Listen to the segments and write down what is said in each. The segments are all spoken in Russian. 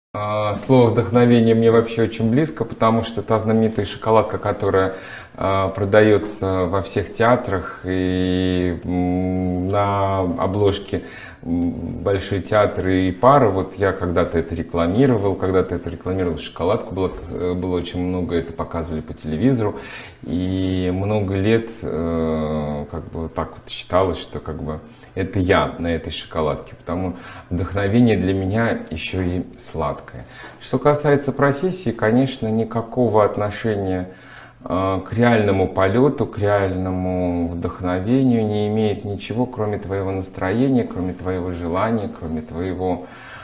Слово «вдохновение» мне вообще очень близко, потому что та знаменитая шоколадка, которая продается во всех театрах и на обложке Большой театр и Пара, вот я когда-то это рекламировал, шоколадку, было очень много, это показывали по телевизору, и много лет как бы так вот считалось, что как бы это я на этой шоколадке, потому вдохновение для меня еще и сладкое. Что касается профессии, конечно, никакого отношения к реальному полету, к реальному вдохновению не имеет ничего, кроме твоего настроения, кроме твоего желания, кроме твоего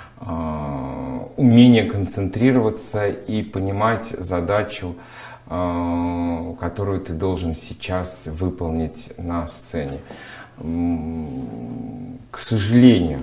умения концентрироваться и понимать задачу, которую ты должен сейчас выполнить на сцене. К сожалению,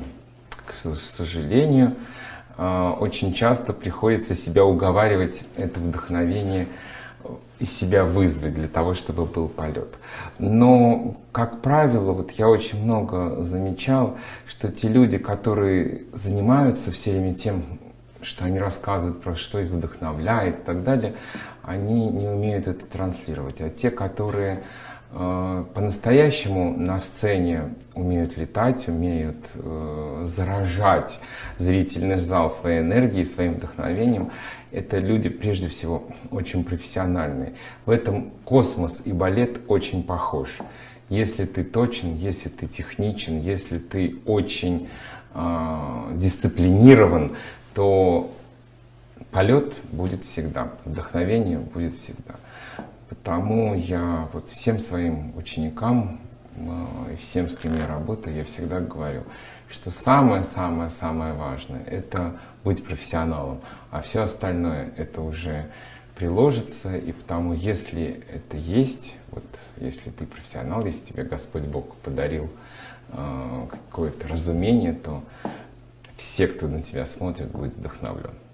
очень часто приходится себя уговаривать, это вдохновение из себя вызвать для того, чтобы был полет. Но, как правило, вот я очень много замечал, что те люди, которые занимаются все время тем, что они рассказывают, про что их вдохновляет и так далее, они не умеют это транслировать. А те, которые по-настоящему на сцене умеют летать, умеют заражать зрительный зал своей энергией, своим вдохновением, это люди, прежде всего, очень профессиональные. В этом космос и балет очень похож. Если ты точен, если ты техничен, если ты очень дисциплинирован, то полет будет всегда, вдохновение будет всегда. Потому я вот всем своим ученикам и всем, с кем я работаю, я всегда говорю, что самое-самое-самое важное — это быть профессионалом, а все остальное это уже приложится, и потому если это есть, вот если ты профессионал, если тебе Господь Бог подарил какое-то разумение, то все, кто на тебя смотрит, будет вдохновлен.